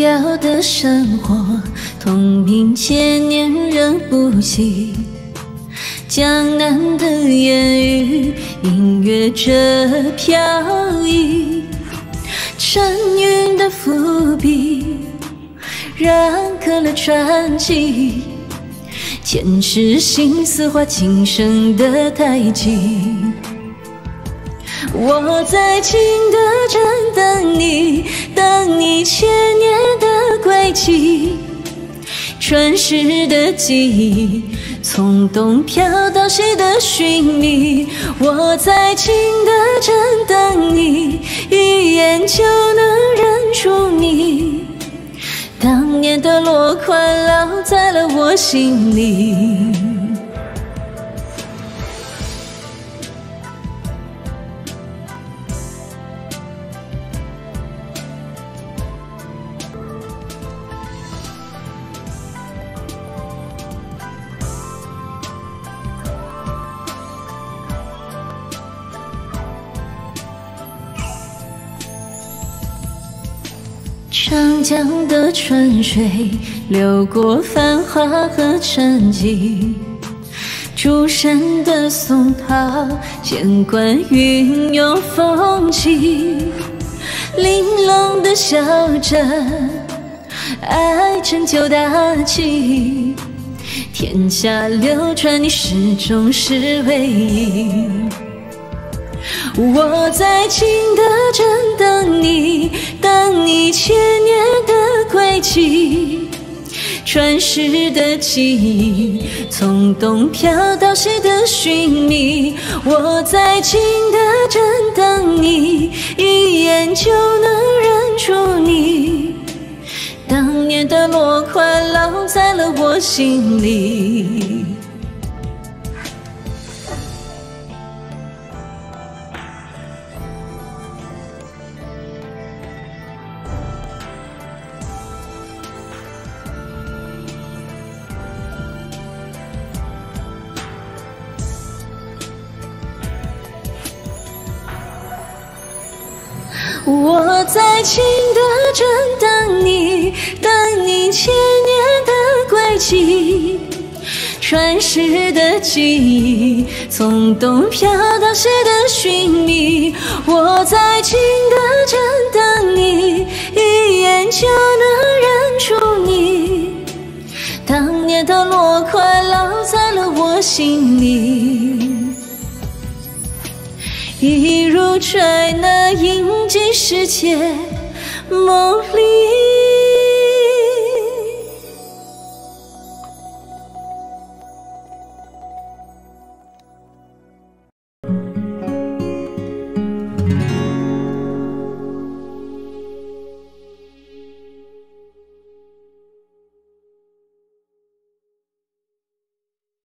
要的生活，同名千年仍不息。江南的烟雨，隐约着飘逸。沉云的伏笔，染刻了传奇。前世心思化今生的太极。 我在情的站等你，等你千年的归期。传世的记忆，从东飘到西的寻觅。我在情的站等你，一眼就能认出你。当年的落款烙在了我心里。 长江的春水流过繁华和沉寂，竹山的松涛见惯云涌风起，玲珑的小镇，爱成就大器，天下流传你始终是唯一。 我在情的站等你，等你千年的归期。传世的记忆，从东飘到西的寻觅。我在情的站等你，一眼就能认出你。当年的落款烙在了我心里。 我在情的站等你，等你千年的归期。传世的记忆，从东飘到西的寻觅。我在情的站等你，一眼就能认出你。当年的落款烙在了我心里。 一如揣那印记世界梦里。